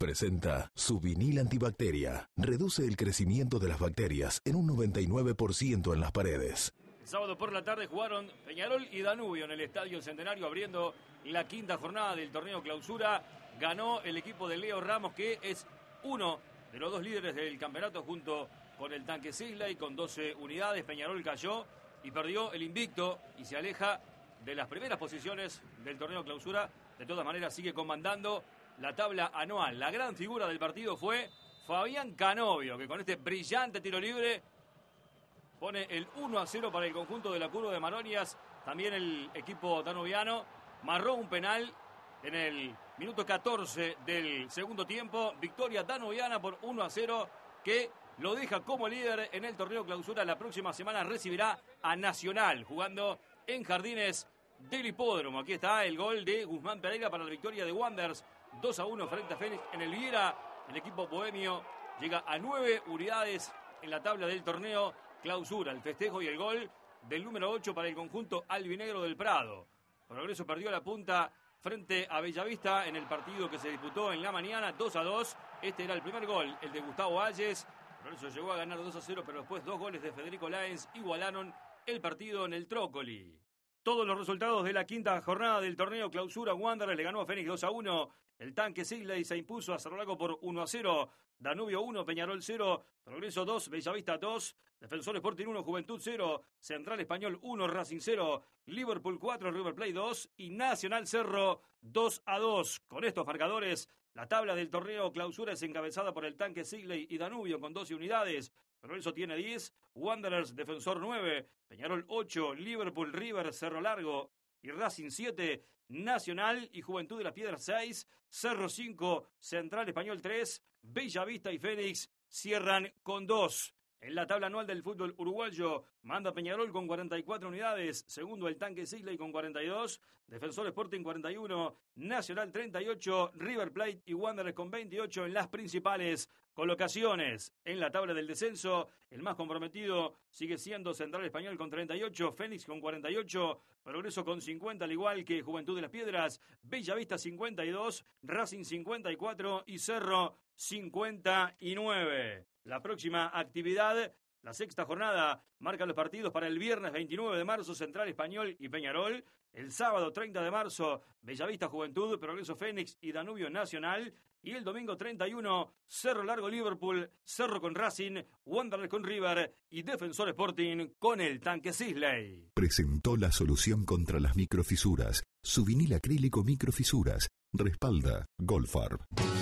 presenta Subvinil Antibacteria. Reduce el crecimiento de las bacterias en un 99% en las paredes. El sábado por la tarde jugaron Peñarol y Danubio en el Estadio Centenario abriendo la quinta jornada del torneo clausura. Ganó el equipo de Leo Ramos, que es uno de los dos líderes del campeonato junto con el Tanque Sisley con 12 unidades. Peñarol cayó y perdió el invicto y se aleja de las primeras posiciones del torneo clausura. De todas maneras sigue comandando la tabla anual. La gran figura del partido fue Fabián Canovio, que con este brillante tiro libre pone el 1-0 para el conjunto de la Curva de Maronias. También el equipo danubiano marró un penal en el minuto 14 del segundo tiempo. Victoria danubiana por 1-0 que lo deja como líder en el torneo clausura. La próxima semana recibirá a Nacional jugando en Jardines del Hipódromo. Aquí está el gol de Guzmán Pereira para la victoria de Wanderers 2-1 frente a Fénix en el Viera. El equipo bohemio llega a 9 unidades en la tabla del torneo clausura. El festejo y el gol del número 8 para el conjunto albinegro del Prado. Progreso perdió la punta frente a Bellavista en el partido que se disputó en la mañana, 2-2. Este era el primer gol, el de Gustavo Valles. Progreso llegó a ganar 2-0, pero después 2 goles de Federico Láenz igualaron el partido en el Trócoli. Todos los resultados de la quinta jornada del torneo clausura. Wanderers le ganó a Fénix 2-1. El Tanque Sisley se impuso a Cerro Largo por 1-0. Danubio 1, Peñarol 0. Progreso 2, Bellavista 2. Defensor Sporting 1, Juventud 0. Central Español 1, Racing 0. Liverpool 4, River Plate 2. Y Nacional Cerro 2-2. Con estos marcadores, la tabla del torneo clausura es encabezada por el Tanque Sisley y Danubio con 12 unidades. Progreso tiene 10, Wanderers, Defensor 9, Peñarol 8, Liverpool, River, Cerro Largo y Racing 7, Nacional y Juventud de las Piedras 6, Cerro 5, Central Español 3, Bellavista y Fénix cierran con 2. En la tabla anual del fútbol uruguayo, manda Peñarol con 44 unidades, segundo el Tanque Sisley con 42, Defensor Sporting 41, Nacional 38, River Plate y Wanderers con 28 en las principales colocaciones. En la tabla del descenso, el más comprometido sigue siendo Central Español con 38, Fénix con 48, Progreso con 50 al igual que Juventud de las Piedras, Bellavista 52, Racing 54 y Cerro 59. La próxima actividad, la sexta jornada, marca los partidos para el viernes 29 de marzo, Central Español y Peñarol. El sábado 30 de marzo, Bellavista Juventud, Progreso Fénix y Danubio Nacional. Y el domingo 31, Cerro Largo Liverpool, Cerro con Racing, Wanderers con River y Defensor Sporting con el Tanque Sisley. Presentó la solución contra las microfisuras. Subvinil acrílico microfisuras. Respalda Goldfarb.